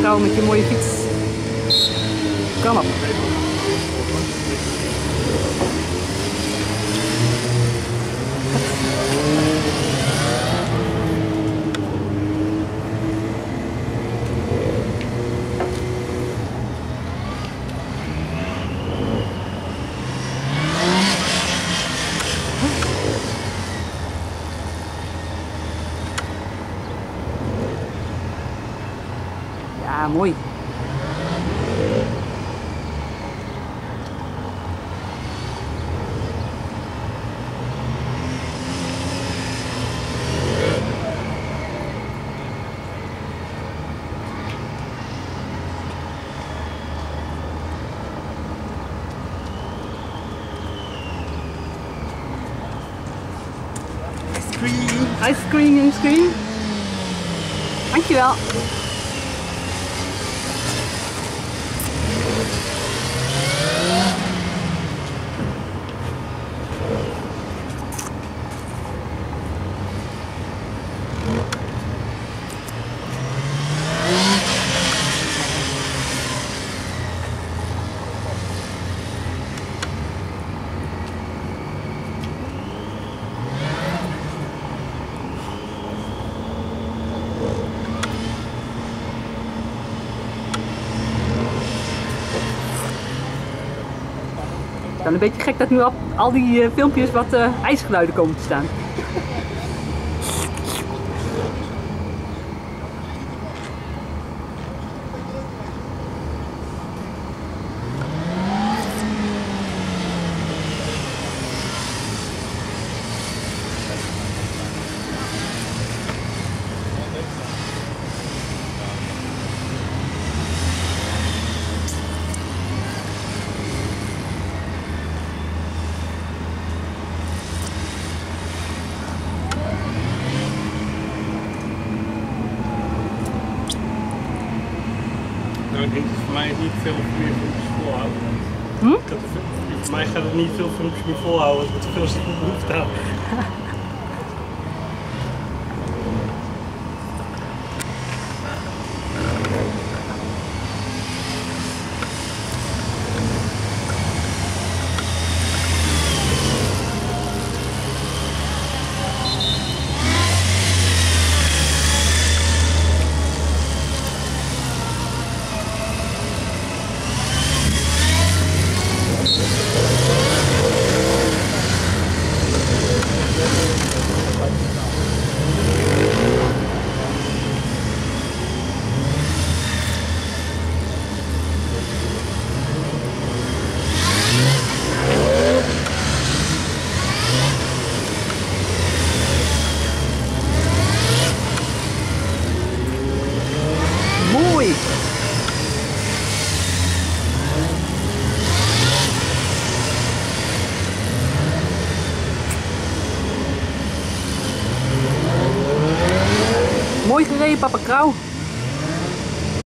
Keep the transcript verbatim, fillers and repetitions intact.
Krauw met je mooie fiets. Kom op. Ja, mooi. Ice cream. Ice cream, ice cream. Dankjewel. Het is wel een beetje gek dat nu op al die uh, filmpjes wat uh, ijsgeluiden komen te staan. Nou, ik denk dat voor mij het niet veel meer filmpjes volhouden. Hm? Dat er, voor mij gaat het niet veel filmpjes meer volhouden als ik te veel zit op de staan. Mooi! Mooi gereden, papa Krauw.